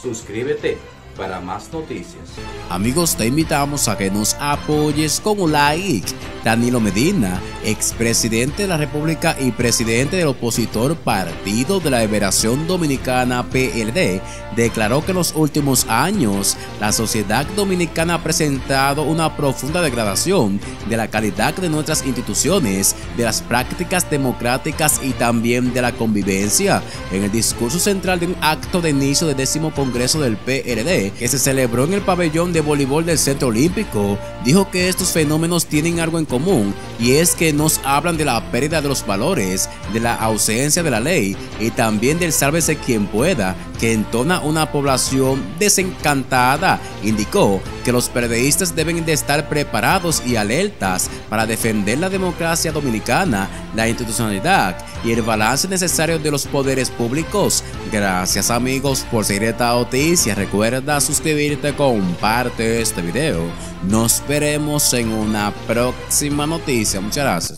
Suscríbete para más noticias. Amigos, te invitamos a que nos apoyes con un like. Danilo Medina, expresidente de la República y presidente del opositor Partido de la Liberación Dominicana PLD, declaró que en los últimos años la sociedad dominicana ha presentado una profunda degradación de la calidad de nuestras instituciones, de las prácticas democráticas y también de la convivencia. En el discurso central de un acto de inicio del 10º Congreso del PLD, que se celebró en el pabellón de voleibol del Centro Olímpico, dijo que estos fenómenos tienen algo en común, y es que nos hablan de la pérdida de los valores, de la ausencia de la ley y también del sálvese quien pueda, que entona una población desencantada. Indicó que los periodistas deben de estar preparados y alertas para defender la democracia dominicana, la institucionalidad y el balance necesario de los poderes públicos. Gracias amigos por seguir esta noticia. Recuerda suscribirte, comparte este video. Nos veremos en una próxima noticia. Muchas gracias.